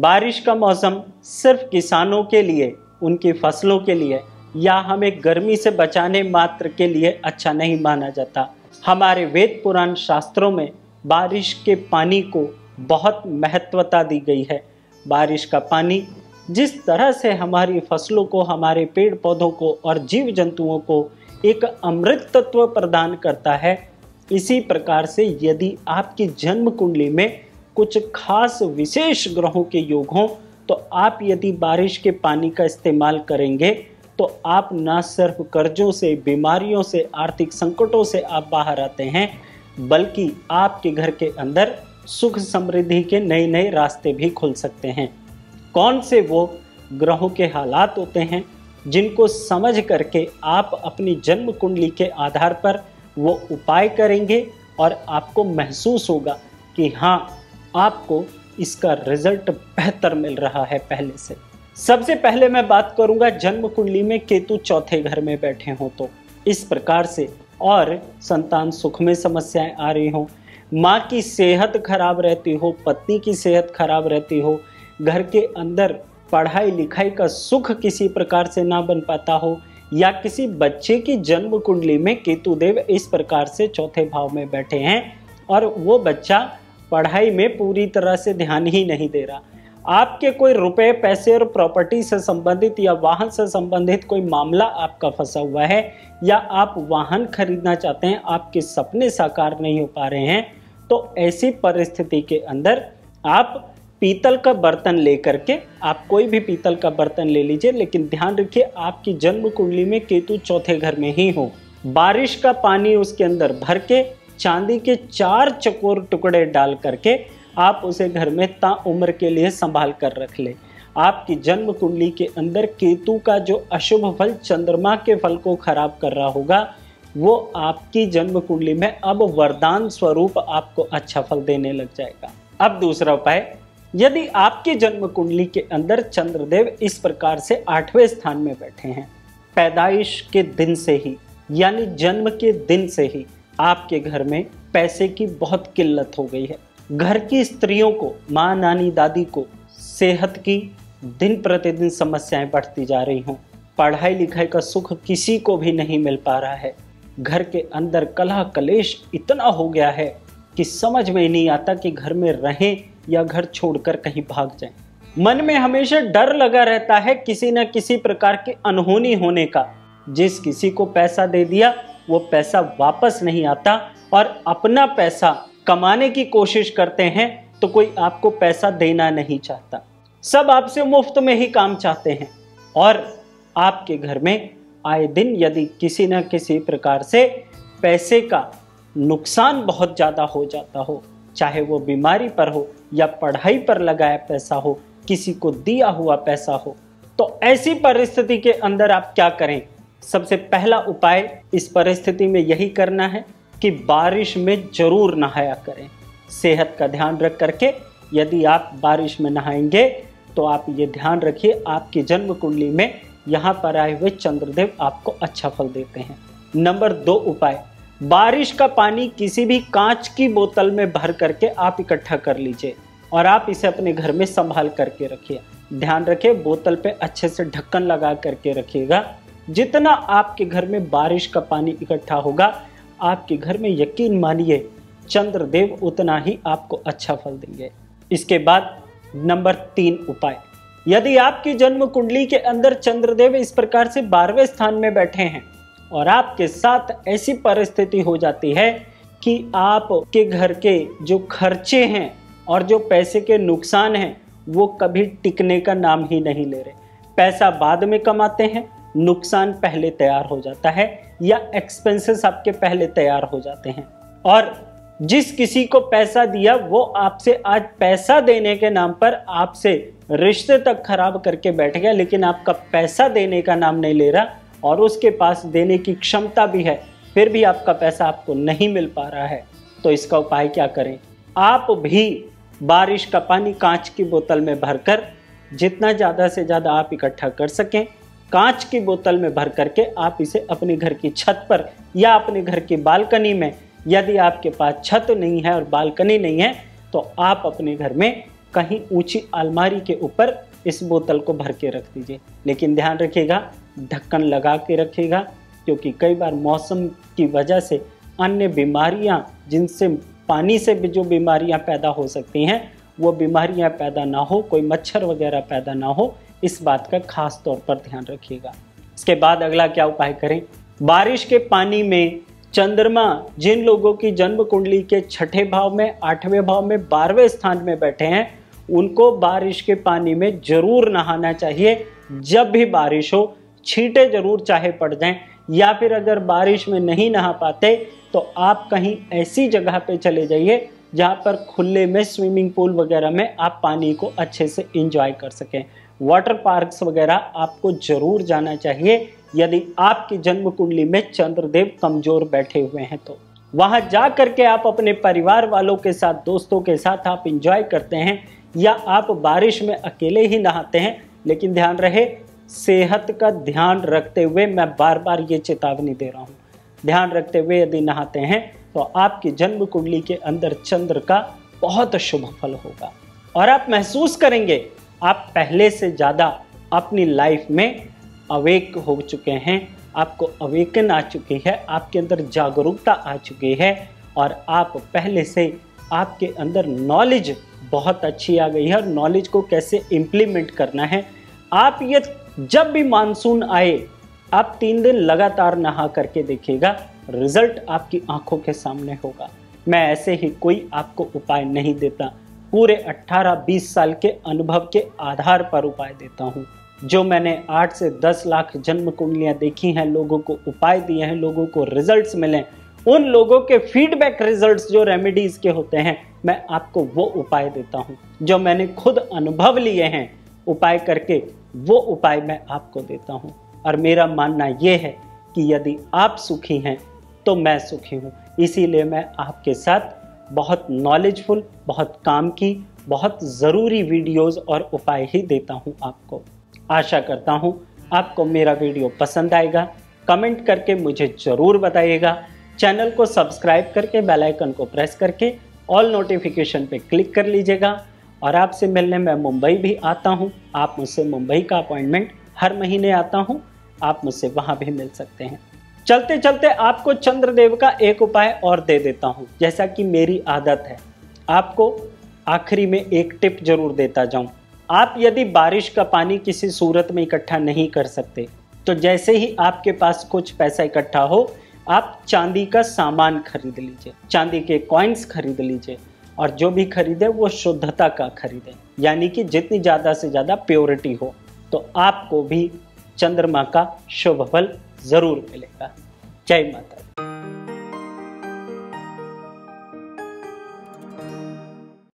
बारिश का मौसम सिर्फ किसानों के लिए, उनकी फसलों के लिए या हमें गर्मी से बचाने मात्र के लिए अच्छा नहीं माना जाता। हमारे वेद पुराण शास्त्रों में बारिश के पानी को बहुत महत्वता दी गई है। बारिश का पानी जिस तरह से हमारी फसलों को, हमारे पेड़ पौधों को और जीव जंतुओं को एक अमृत तत्व प्रदान करता है, इसी प्रकार से यदि आपकी जन्म कुंडली में कुछ खास विशेष ग्रहों के योग हों तो आप यदि बारिश के पानी का इस्तेमाल करेंगे तो आप न सिर्फ कर्जों से, बीमारियों से, आर्थिक संकटों से आप बाहर आते हैं, बल्कि आपके घर के अंदर सुख समृद्धि के नए नए रास्ते भी खुल सकते हैं। कौन से वो ग्रहों के हालात होते हैं जिनको समझ करके आप अपनी जन्म कुंडली के आधार पर वो उपाय करेंगे और आपको महसूस होगा कि हाँ, आपको इसका रिजल्ट बेहतर मिल रहा है पहले से। सबसे पहले मैं बात करूंगा जन्म कुंडली में केतु चौथे घर में बैठे हों तो इस प्रकार से, और संतान सुख में समस्याएं आ रही हों, माँ की सेहत खराब रहती हो, पत्नी की सेहत खराब रहती हो, घर के अंदर पढ़ाई लिखाई का सुख किसी प्रकार से ना बन पाता हो, या किसी बच्चे की जन्म कुंडली में केतु देव इस प्रकार से चौथे भाव में बैठे हैं और वो बच्चा पढ़ाई में पूरी तरह से ध्यान ही नहीं दे रहा, आपके कोई रुपए पैसे और प्रॉपर्टी से संबंधित या वाहन से संबंधित कोई मामला आपका फंसा हुआ है, या आप वाहन खरीदना चाहते हैं, आपके सपने साकार नहीं हो पा रहे हैं, तो ऐसी परिस्थिति के अंदर आप पीतल का बर्तन लेकर के, आप कोई भी पीतल का बर्तन ले लीजिए, लेकिन ध्यान रखिए आपकी जन्म कुंडली में केतु चौथे घर में ही हो। बारिश का पानी उसके अंदर भर के चांदी के 4 चकोर टुकड़े डाल करके आप उसे घर में ताउम्र के लिए संभाल कर रख ले। आपकी जन्म कुंडली के अंदर केतु का जो अशुभ फल चंद्रमा के फल को खराब कर रहा होगा, वो आपकी जन्म कुंडली में अब वरदान स्वरूप आपको अच्छा फल देने लग जाएगा। अब दूसरा उपाय, यदि आपकी जन्म कुंडली के अंदर चंद्रदेव इस प्रकार से 8वें स्थान में बैठे हैं, पैदाइश के दिन से ही यानी जन्म के दिन से ही आपके घर में पैसे की बहुत किल्लत हो गई है, घर की स्त्रियों को, माँ नानी दादी को सेहत की दिन प्रतिदिन समस्याएं बढ़ती जा रही हों, पढ़ाई लिखाई का सुख किसी को भी नहीं मिल पा रहा है, घर के अंदर कलह कलेश इतना हो गया है कि समझ में नहीं आता कि घर में रहें या घर छोड़कर कहीं भाग जाएं। मन में हमेशा डर लगा रहता है किसी न किसी प्रकार की अनहोनी होने का। जिस किसी को पैसा दे दिया वो पैसा वापस नहीं आता, और अपना पैसा कमाने की कोशिश करते हैं तो कोई आपको पैसा देना नहीं चाहता, सब आपसे मुफ्त में ही काम चाहते हैं। और आपके घर में आए दिन यदि किसी न किसी प्रकार से पैसे का नुकसान बहुत ज़्यादा हो जाता हो, चाहे वो बीमारी पर हो या पढ़ाई पर लगाया पैसा हो, किसी को दिया हुआ पैसा हो, तो ऐसी परिस्थिति के अंदर आप क्या करें? सबसे पहला उपाय इस परिस्थिति में यही करना है कि बारिश में जरूर नहाया करें। सेहत का ध्यान रख करके यदि आप बारिश में नहाएंगे तो आप ये ध्यान रखिए आपकी जन्म कुंडली में यहाँ पर आए हुए चंद्रदेव आपको अच्छा फल देते हैं। नंबर 2 उपाय, बारिश का पानी किसी भी कांच की बोतल में भर करके आप इकट्ठा कर लीजिए और आप इसे अपने घर में संभाल करके रखिए। ध्यान रखिए बोतल पे अच्छे से ढक्कन लगा करके रखिएगा। जितना आपके घर में बारिश का पानी इकट्ठा होगा, आपके घर में यकीन मानिए चंद्रदेव उतना ही आपको अच्छा फल देंगे। इसके बाद नंबर 3 उपाय, यदि आपकी जन्म कुंडली के अंदर चंद्रदेव इस प्रकार से 12वें स्थान में बैठे हैं और आपके साथ ऐसी परिस्थिति हो जाती है कि आपके घर के जो खर्चे हैं और जो पैसे के नुकसान हैं वो कभी टिकने का नाम ही नहीं ले रहे, पैसा बाद में कमाते हैं, नुकसान पहले तैयार हो जाता है या एक्सपेंसेस आपके पहले तैयार हो जाते हैं। और जिस किसी को पैसा दिया वो आपसे आज पैसा देने के नाम पर आपसे रिश्ते तक खराब करके बैठ गया, लेकिन आपका पैसा देने का नाम नहीं ले रहा और उसके पास देने की क्षमता भी है, फिर भी आपका पैसा आपको नहीं मिल पा रहा है। तो इसका उपाय क्या करें? आप भी बारिश का पानी कांच की बोतल में भरकर जितना ज़्यादा से ज़्यादा आप इकट्ठा कर सकें, कांच की बोतल में भर करके आप इसे अपने घर की छत पर या अपने घर की बालकनी में, यदि आपके पास छत नहीं है और बालकनी नहीं है तो आप अपने घर में कहीं ऊंची अलमारी के ऊपर इस बोतल को भर के रख दीजिए, लेकिन ध्यान रखिएगा ढक्कन लगा के रखिएगा, क्योंकि कई बार मौसम की वजह से अन्य बीमारियां, जिनसे पानी से भी जो बीमारियां पैदा हो सकती हैं, वो बीमारियां पैदा ना हो, कोई मच्छर वगैरह पैदा ना हो, इस बात का खास तौर पर ध्यान रखिएगा। इसके बाद अगला क्या उपाय करें? बारिश के पानी में चंद्रमा जिन लोगों की जन्म कुंडली के 6ठे भाव में, 8वें भाव में, 12वें स्थान में बैठे हैं, उनको बारिश के पानी में जरूर नहाना चाहिए। जब भी बारिश हो छींटे जरूर चाहे पड़ जाएं, या फिर अगर बारिश में नहीं नहा पाते तो आप कहीं ऐसी जगह पे चले जाइए जहाँ पर खुले में स्विमिंग पूल वगैरह में आप पानी को अच्छे से एंजॉय कर सकें। वाटर पार्क्स वगैरह आपको जरूर जाना चाहिए यदि आपकी जन्म कुंडली में चंद्रदेव कमजोर बैठे हुए हैं तो। वहां जा करके आप अपने परिवार वालों के साथ, दोस्तों के साथ आप एंजॉय करते हैं, या आप बारिश में अकेले ही नहाते हैं, लेकिन ध्यान रहे सेहत का ध्यान रखते हुए, मैं बार बार ये चेतावनी दे रहा हूँ, ध्यान रखते हुए यदि नहाते हैं तो आपकी जन्म कुंडली के अंदर चंद्र का बहुत शुभ फल होगा और आप महसूस करेंगे आप पहले से ज़्यादा अपनी लाइफ में अवेक हो चुके हैं, आपको अवेकन आ चुकी है, आपके अंदर जागरूकता आ चुकी है और आप पहले से आपके अंदर नॉलेज बहुत अच्छी आ गई है और नॉलेज को कैसे इम्प्लीमेंट करना है। आप ये जब भी मानसून आए आप 3 दिन लगातार नहा करके देखिएगा, रिजल्ट आपकी आंखों के सामने होगा। मैं ऐसे ही कोई आपको उपाय नहीं देता, पूरे 18-20 साल के अनुभव के आधार पर उपाय देता हूँ। जो मैंने 8 से 10 लाख जन्म कुंडलियाँ देखी हैं, लोगों को उपाय दिए हैं, लोगों को रिजल्ट्स मिले, उन लोगों के फीडबैक रिजल्ट्स जो रेमेडीज के होते हैं, मैं आपको वो उपाय देता हूँ। जो मैंने खुद अनुभव लिए हैं उपाय करके, वो उपाय मैं आपको देता हूँ। और मेरा मानना ये है कि यदि आप सुखी हैं तो मैं सुखी हूँ, इसीलिए मैं आपके साथ बहुत नॉलेजफुल, बहुत काम की, बहुत ज़रूरी वीडियोस और उपाय ही देता हूँ आपको। आशा करता हूँ आपको मेरा वीडियो पसंद आएगा। कमेंट करके मुझे ज़रूर बताइएगा। चैनल को सब्सक्राइब करके बेल आइकन को प्रेस करके ऑल नोटिफिकेशन पे क्लिक कर लीजिएगा। और आपसे मिलने मैं मुंबई भी आता हूँ। आप मुझसे मुंबई का अपॉइंटमेंट हर महीने आता हूँ, आप मुझसे वहाँ भी मिल सकते हैं। चलते चलते आपको चंद्रदेव का एक उपाय और दे देता हूँ, जैसा कि मेरी आदत है। आपको आखिरी में एक टिप जरूर देता जाऊँ। आप यदि बारिश का पानी किसी सूरत में इकट्ठा नहीं कर सकते तो जैसे ही आपके पास कुछ पैसा इकट्ठा हो, आप चांदी का सामान खरीद लीजिए, चांदी के कॉइन्स खरीद लीजिए और जो भी खरीदे वो शुद्धता का खरीदें, यानी कि जितनी ज़्यादा से ज़्यादा प्योरिटी हो, तो आपको भी चंद्रमा का शुभ फल जरूर मिलेगा। जय माता दी।